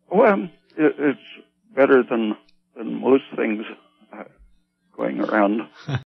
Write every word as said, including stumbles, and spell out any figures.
Well, it, it's better than than most things uh, going around.